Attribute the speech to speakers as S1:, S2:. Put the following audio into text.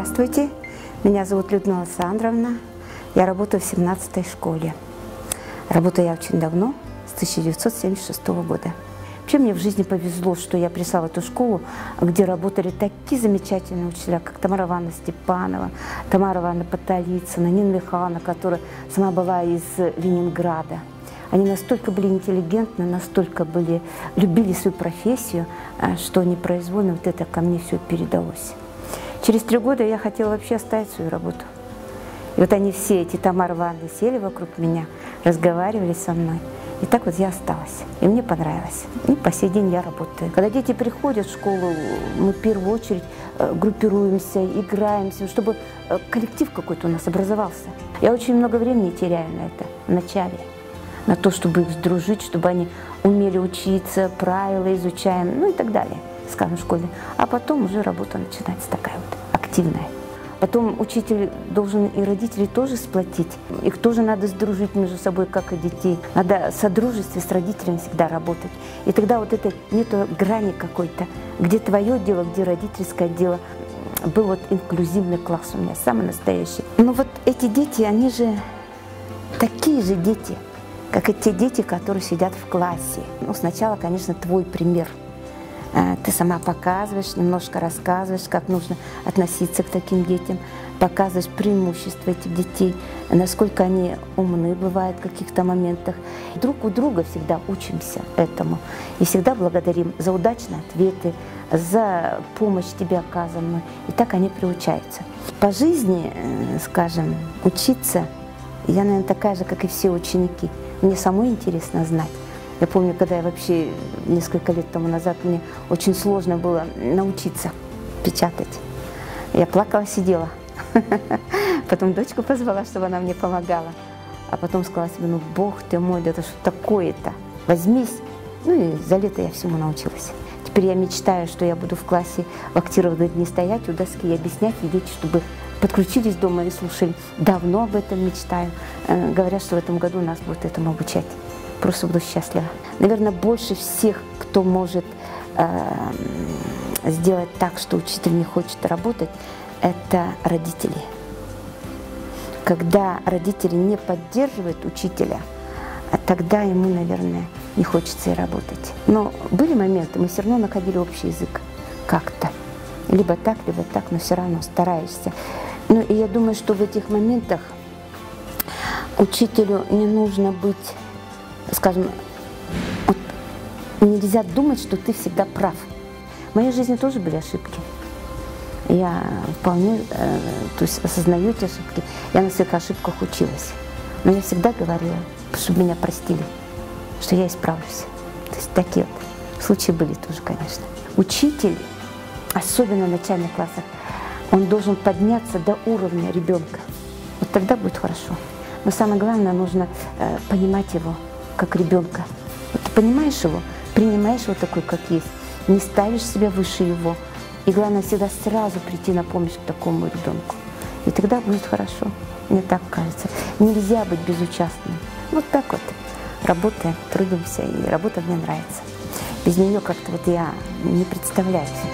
S1: Здравствуйте, меня зовут Людмила Александровна, я работаю в 17-й школе. Работаю я очень давно, с 1976 года. Вообще мне в жизни повезло, что я пришла в эту школу, где работали такие замечательные учителя, как Тамара Ивановна Степанова, Тамара Ивановна Потолицына, Нина Михайловна, которая сама была из Ленинграда. Они настолько были интеллигентны, настолько любили свою профессию, что непроизвольно вот это ко мне все передалось. Через 3 года я хотела вообще оставить свою работу. И вот они все, эти Тамара Ивановна, сели вокруг меня, разговаривали со мной. И так вот я осталась. И мне понравилось. И по сей день я работаю. Когда дети приходят в школу, мы в первую очередь группируемся, играемся, чтобы коллектив какой-то у нас образовался. Я очень много времени теряю на это в начале. На то, чтобы их сдружить, чтобы они умели учиться, правила изучаем, ну и так далее, скажем, в школе. А потом уже работа начинается такая вот активная. Потом учитель должен и родителей тоже сплотить. Их тоже надо сдружить между собой, как и детей. Надо в содружестве с родителями всегда работать. И тогда вот это нету грани какой-то, где твое дело, где родительское дело. Был вот инклюзивный класс у меня, самый настоящий. Но вот эти дети, они же такие же дети, как и те дети, которые сидят в классе. Ну, сначала, конечно, твой пример. Ты сама показываешь, немножко рассказываешь, как нужно относиться к таким детям, показываешь преимущества этих детей, насколько они умны бывают в каких-то моментах. Друг у друга всегда учимся этому и всегда благодарим за удачные ответы, за помощь тебе оказанную. И так они приучаются. По жизни, скажем, учиться, я, наверное, такая же, как и все ученики. Мне самой интересно знать. Я помню, когда я вообще несколько лет тому назад, мне очень сложно было научиться печатать. Я плакала, сидела. Потом дочку позвала, чтобы она мне помогала. А потом сказала себе, ну, Бог ты мой, да это что такое-то? Возьмись. Ну и за лето я всему научилась. Теперь я мечтаю, что я буду в классе в активные дни стоять у доски и объяснять, и дети, чтобы подключились дома и слушали. Давно об этом мечтаю. Говорят, что в этом году нас будут этому обучать. Просто буду счастлива. Наверное, больше всех, кто может сделать так, что учитель не хочет работать, это родители. Когда родители не поддерживают учителя, тогда ему, наверное, не хочется и работать. Но были моменты, мы все равно находили общий язык как-то. Либо так, но все равно стараешься. Ну и я думаю, что в этих моментах учителю не нужно быть, скажем, вот нельзя думать, что ты всегда прав. В моей жизни тоже были ошибки. Я вполне то есть осознаю эти ошибки. Я на своих ошибках училась. Но я всегда говорила, чтобы меня простили, что я исправлюсь. То есть такие вот случаи были тоже, конечно. Учитель, особенно в начальных классах, он должен подняться до уровня ребенка. Вот тогда будет хорошо. Но самое главное, нужно понимать его как ребенка. Вот ты понимаешь его, принимаешь его такой, как есть, не ставишь себя выше его. И главное, всегда сразу прийти на помощь к такому ребенку. И тогда будет хорошо. Мне так кажется. Нельзя быть безучастным. Вот так вот. Работаем, трудимся, и работа мне нравится. Без нее как-то вот я не представляю.